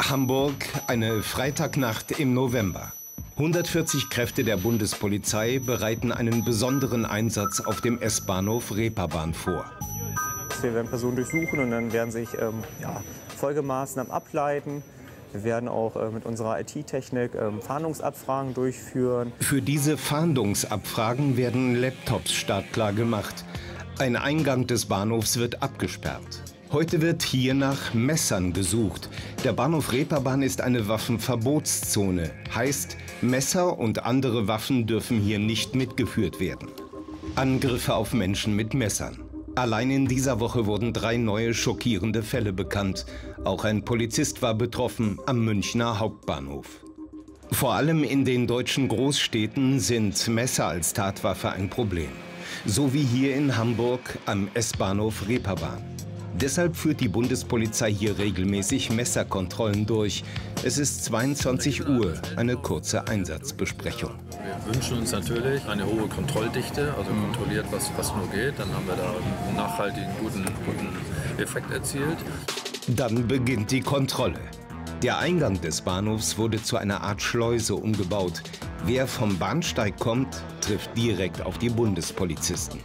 Hamburg, eine Freitagnacht im November. 140 Kräfte der Bundespolizei bereiten einen besonderen Einsatz auf dem S-Bahnhof Reeperbahn vor. Wir werden Personen durchsuchen und dann werden sich Folgemaßnahmen ableiten. Wir werden auch mit unserer IT-Technik Fahndungsabfragen durchführen. Für diese Fahndungsabfragen werden Laptops startklar gemacht. Ein Eingang des Bahnhofs wird abgesperrt. Heute wird hier nach Messern gesucht. Der Bahnhof Reeperbahn ist eine Waffenverbotszone. Heißt, Messer und andere Waffen dürfen hier nicht mitgeführt werden. Angriffe auf Menschen mit Messern. Allein in dieser Woche wurden 3 neue schockierende Fälle bekannt. Auch ein Polizist war betroffen am Münchner Hauptbahnhof. Vor allem in den deutschen Großstädten sind Messer als Tatwaffe ein Problem. So wie hier in Hamburg am S-Bahnhof Reeperbahn. Deshalb führt die Bundespolizei hier regelmäßig Messerkontrollen durch. Es ist 22 Uhr, eine kurze Einsatzbesprechung. Wir wünschen uns natürlich eine hohe Kontrolldichte, also kontrolliert, was nur geht. Dann haben wir da einen nachhaltigen, guten Effekt erzielt. Dann beginnt die Kontrolle. Der Eingang des Bahnhofs wurde zu einer Art Schleuse umgebaut. Wer vom Bahnsteig kommt, trifft direkt auf die Bundespolizisten.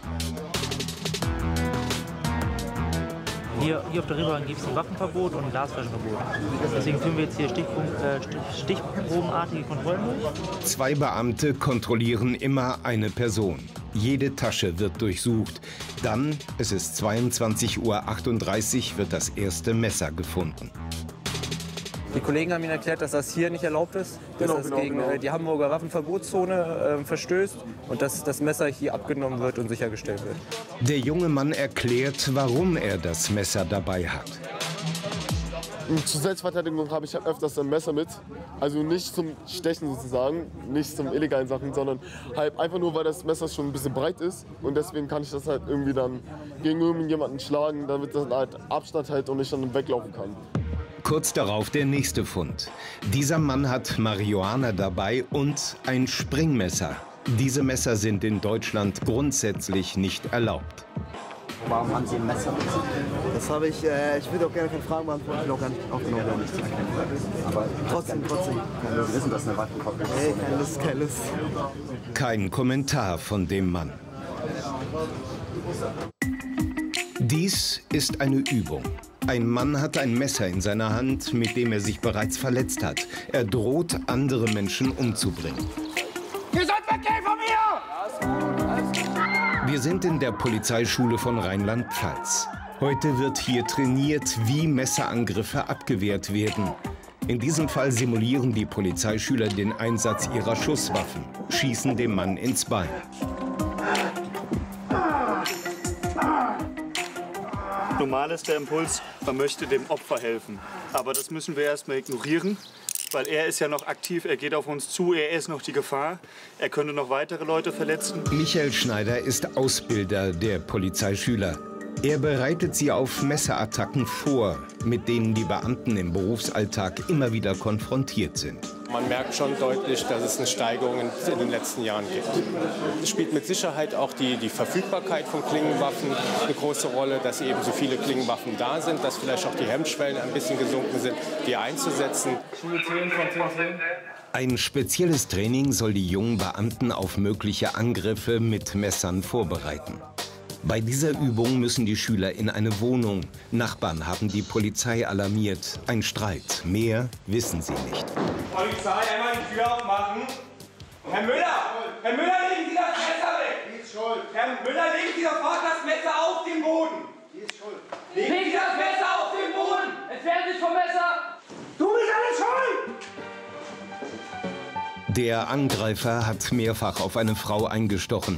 Hier auf der Reeperbahn gibt es ein Waffenverbot und ein Glasflaschenverbot. Deswegen führen wir jetzt hier stichprobenartige Kontrollen durch. 2 Beamte kontrollieren immer eine Person. Jede Tasche wird durchsucht. Dann, es ist 22:38 Uhr, wird das erste Messer gefunden. Die Kollegen haben Ihnen erklärt, dass das hier nicht erlaubt ist, dass das gegen die Hamburger Waffenverbotszone verstößt und dass das Messer hier abgenommen wird und sichergestellt wird. Der junge Mann erklärt, warum er das Messer dabei hat. Zur Selbstverteidigung habe ich öfters ein Messer mit. Also nicht zum Stechen sozusagen, nicht zum illegalen Sachen, sondern halt einfach nur, weil das Messer schon ein bisschen breit ist. Und deswegen kann ich das halt irgendwie dann gegen irgendjemanden schlagen, damit das halt Abstand hält und ich dann weglaufen kann. Kurz darauf der nächste Fund. Dieser Mann hat Marihuana dabei und ein Springmesser. Diese Messer sind in Deutschland grundsätzlich nicht erlaubt. Warum haben Sie ein Messer? Das habe ich würde auch gerne keine Fragen beantworten, ich will auch gar nicht aufgenommen werden. Aber Trotzdem. Sie wissen, dass eine Waffenverbotszone ist. Hey, keine Lust. Kein Kommentar von dem Mann. Dies ist eine Übung. Ein Mann hat ein Messer in seiner Hand, mit dem er sich bereits verletzt hat. Er droht, andere Menschen umzubringen. Ihr sollt weggehen von mir! Wir sind in der Polizeischule von Rheinland-Pfalz. Heute wird hier trainiert, wie Messerangriffe abgewehrt werden. In diesem Fall simulieren die Polizeischüler den Einsatz ihrer Schusswaffen, schießen dem Mann ins Bein. Normal ist der Impuls, man möchte dem Opfer helfen. Aber das müssen wir erstmal ignorieren, weil er ist ja noch aktiv, er geht auf uns zu, er ist noch die Gefahr, er könnte noch weitere Leute verletzen. Michael Schneider ist Ausbilder der Polizeischüler. Er bereitet sie auf Messerattacken vor, mit denen die Beamten im Berufsalltag immer wieder konfrontiert sind. Man merkt schon deutlich, dass es eine Steigerung in den letzten Jahren gibt. Es spielt mit Sicherheit auch die Verfügbarkeit von Klingenwaffen eine große Rolle, dass eben so viele Klingenwaffen da sind, dass vielleicht auch die Hemmschwellen ein bisschen gesunken sind, die einzusetzen. Ein spezielles Training soll die jungen Beamten auf mögliche Angriffe mit Messern vorbereiten. Bei dieser Übung müssen die Schüler in eine Wohnung. Nachbarn haben die Polizei alarmiert. Ein Streit. Mehr wissen sie nicht. Polizei, einmal die Tür aufmachen. Herr Müller! Herr Müller, legen Sie das Messer weg! Die ist schuld. Herr Müller, legen Sie sofort das Messer auf den Boden! Die ist schuld. Legen Sie das Messer auf den Boden! Entfernen Sie sich vom Messer! Du bist alles schuld! Der Angreifer hat mehrfach auf eine Frau eingestochen.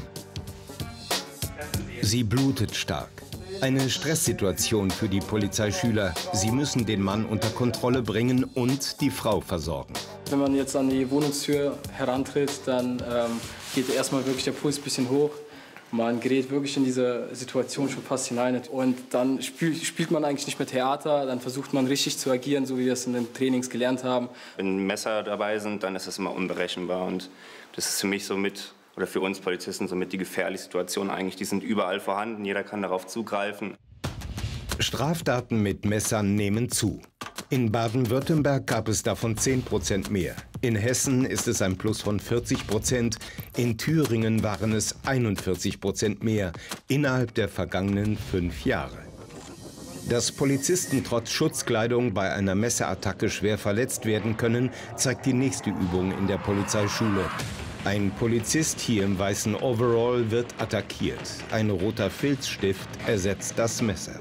Sie blutet stark. Eine Stresssituation für die Polizeischüler. Sie müssen den Mann unter Kontrolle bringen und die Frau versorgen. Wenn man jetzt an die Wohnungstür herantritt, dann geht erstmal wirklich der Puls ein bisschen hoch. Man gerät wirklich in diese Situation schon fast hinein. Und dann spielt man eigentlich nicht mehr Theater, dann versucht man richtig zu agieren, so wie wir es in den Trainings gelernt haben. Wenn Messer dabei sind, dann ist es immer unberechenbar. Und das ist für mich somit, oder für uns Polizisten, somit die gefährliche Situation eigentlich. Die sind überall vorhanden, jeder kann darauf zugreifen. Straftaten mit Messern nehmen zu. In Baden-Württemberg gab es davon 10% mehr. In Hessen ist es ein Plus von 40%. In Thüringen waren es 41% mehr innerhalb der vergangenen 5 Jahre. Dass Polizisten trotz Schutzkleidung bei einer Messerattacke schwer verletzt werden können, zeigt die nächste Übung in der Polizeischule. Ein Polizist hier im weißen Overall wird attackiert. Ein roter Filzstift ersetzt das Messer.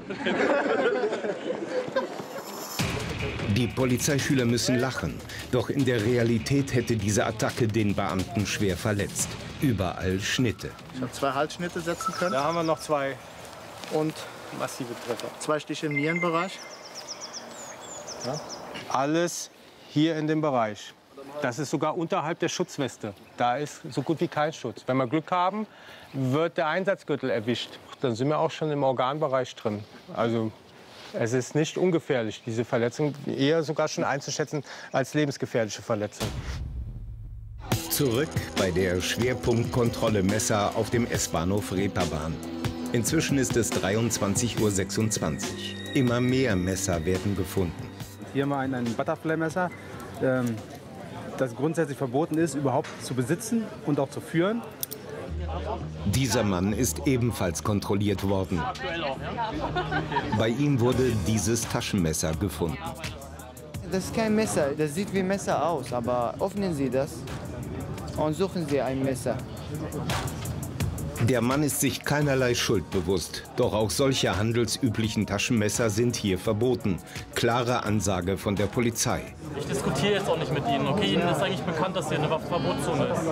Die Polizeischüler müssen lachen. Doch in der Realität hätte diese Attacke den Beamten schwer verletzt. Überall Schnitte. Ich habe 2 Halsschnitte setzen können. Da haben wir noch 2 und massive Treffer. 2 Stiche im Nierenbereich. Ja. Alles hier in dem Bereich. Das ist sogar unterhalb der Schutzweste. Da ist so gut wie kein Schutz. Wenn wir Glück haben, wird der Einsatzgürtel erwischt. Dann sind wir auch schon im Organbereich drin. Also es ist nicht ungefährlich, diese Verletzung eher sogar schon einzuschätzen als lebensgefährliche Verletzung. Zurück bei der Schwerpunktkontrolle Messer auf dem S-Bahnhof Reeperbahn. Inzwischen ist es 23:26 Uhr. Immer mehr Messer werden gefunden. Hier mal ein Butterfly-Messer, das grundsätzlich verboten ist, überhaupt zu besitzen und auch zu führen. Dieser Mann ist ebenfalls kontrolliert worden. Bei ihm wurde dieses Taschenmesser gefunden. Das ist kein Messer, das sieht wie ein Messer aus, aber öffnen Sie das und suchen Sie ein Messer. Der Mann ist sich keinerlei Schuld bewusst. Doch auch solche handelsüblichen Taschenmesser sind hier verboten. Klare Ansage von der Polizei. Ich diskutiere jetzt auch nicht mit Ihnen, okay? Ihnen ist eigentlich bekannt, dass hier eine Waffenverbotszone ist.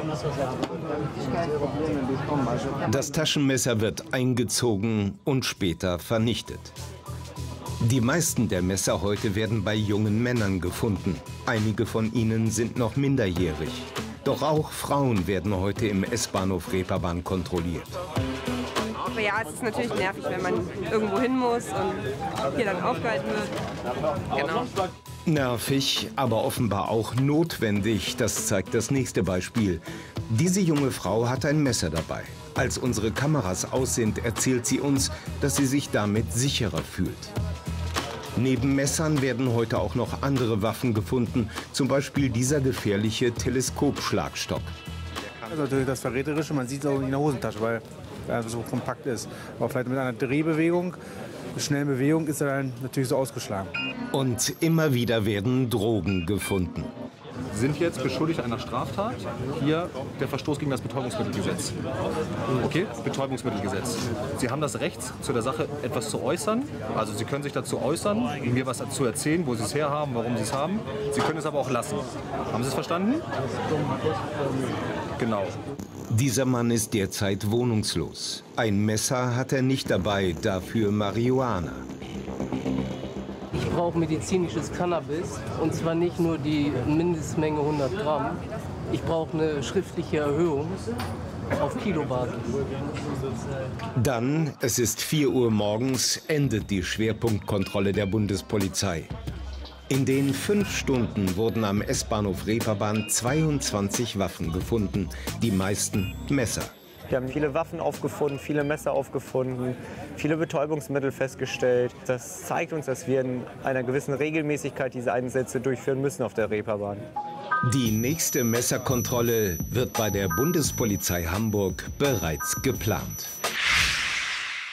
Das Taschenmesser wird eingezogen und später vernichtet. Die meisten der Messer heute werden bei jungen Männern gefunden. Einige von ihnen sind noch minderjährig. Doch auch Frauen werden heute im S-Bahnhof Reeperbahn kontrolliert. Aber ja, es ist natürlich nervig, wenn man irgendwo hin muss und hier dann aufgehalten wird. Genau. Nervig, aber offenbar auch notwendig, das zeigt das nächste Beispiel. Diese junge Frau hat ein Messer dabei. Als unsere Kameras aus sind, erzählt sie uns, dass sie sich damit sicherer fühlt. Neben Messern werden heute auch noch andere Waffen gefunden, zum Beispiel dieser gefährliche Teleskopschlagstock. Das ist natürlich das Verräterische, man sieht es auch in der Hosentasche, weil er so kompakt ist. Aber vielleicht mit einer Drehbewegung, einer schnellen Bewegung ist er dann natürlich so ausgeschlagen. Und immer wieder werden Drogen gefunden. Sie sind jetzt beschuldigt einer Straftat. Hier der Verstoß gegen das Betäubungsmittelgesetz. Okay, Betäubungsmittelgesetz. Sie haben das Recht, zu der Sache etwas zu äußern. Also Sie können sich dazu äußern, mir was dazu erzählen, wo Sie es herhaben, warum Sie es haben. Sie können es aber auch lassen. Haben Sie es verstanden? Genau. Dieser Mann ist derzeit wohnungslos. Ein Messer hat er nicht dabei, dafür Marihuana. Ich brauche medizinisches Cannabis, und zwar nicht nur die Mindestmenge 100 Gramm. Ich brauche eine schriftliche Erhöhung auf Kilobasis. Dann, es ist 4 Uhr morgens, endet die Schwerpunktkontrolle der Bundespolizei. In den 5 Stunden wurden am S-Bahnhof Reeperbahn 22 Waffen gefunden, die meisten Messer. Wir haben viele Waffen aufgefunden, viele Messer aufgefunden, viele Betäubungsmittel festgestellt. Das zeigt uns, dass wir in einer gewissen Regelmäßigkeit diese Einsätze durchführen müssen auf der Reeperbahn. Die nächste Messerkontrolle wird bei der Bundespolizei Hamburg bereits geplant.